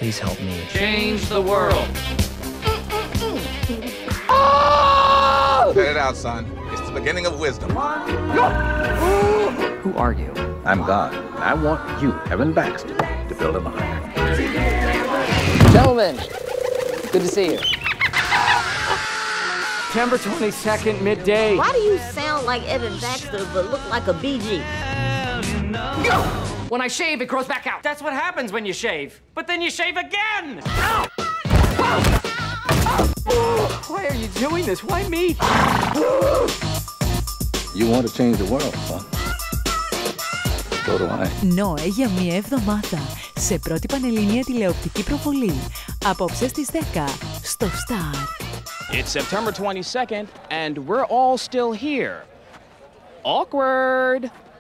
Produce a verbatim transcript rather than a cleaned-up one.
Please help me. Change the world. Let it out, son. It's the beginning of wisdom. Who are you? I'm God, and I want you, Evan Baxter, to build an ark. Gentlemen, good to see you. September twenty-second, midday. Why do you sound like Evan Baxter but look like a B G? When I shave, it grows back out. That's what happens when you shave. But then you shave again! Why are you doing this? Why me? You want to change the world, son? So do I. Νόε για μία εβδομάδα σε πρώτη πανελλήνια τηλεοπτική προβολή. Απόψε στις δέκα στο Star. It's September twenty-second and we're all still here. Awkward.